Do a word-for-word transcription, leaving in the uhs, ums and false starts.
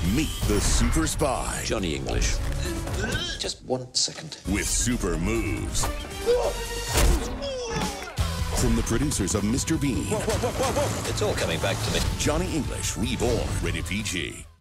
Meet the super spy. Johnny English. Just one second. With super moves. From the producers of Mister Bean. Whoa, whoa, whoa, whoa, whoa. It's all coming back to me. Johnny English Reborn. Rated P G.